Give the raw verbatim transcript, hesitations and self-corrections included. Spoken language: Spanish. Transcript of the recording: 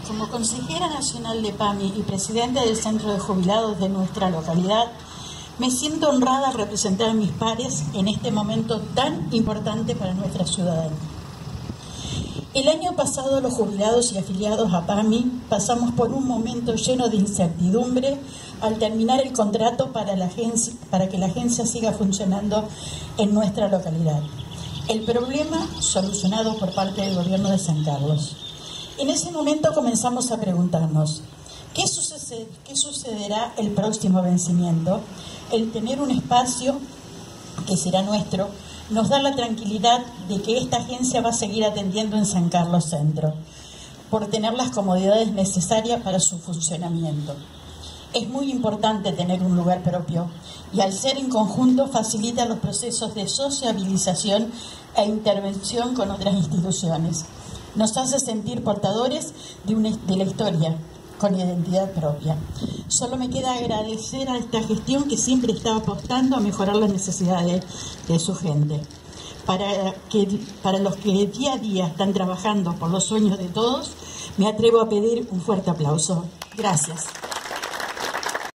Como consejera nacional de P A M I y presidenta del Centro de Jubilados de nuestra localidad, me siento honrada al representar a mis pares en este momento tan importante para nuestra ciudadanía. El año pasado los jubilados y afiliados a P A M I pasamos por un momento lleno de incertidumbre al terminar el contrato para, la agencia, para que la agencia siga funcionando en nuestra localidad. El problema solucionado por parte del gobierno de San Carlos. En ese momento comenzamos a preguntarnos, ¿qué, sucede, qué sucederá el próximo vencimiento? El tener un espacio que será nuestro nos da la tranquilidad de que esta agencia va a seguir atendiendo en San Carlos Centro, por tener las comodidades necesarias para su funcionamiento. Es muy importante tener un lugar propio y al ser en conjunto facilita los procesos de sociabilización e intervención con otras instituciones. Nos hace sentir portadores de, una, de la historia, con identidad propia. Solo me queda agradecer a esta gestión que siempre está apostando a mejorar las necesidades de su gente. Para, que, para los que día a día están trabajando por los sueños de todos, me atrevo a pedir un fuerte aplauso. Gracias.